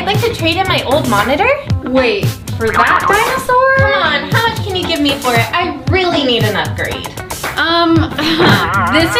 like to trade in my old monitor. Wait, for that dinosaur? Come on, how much can you give me for it? I really need an upgrade. This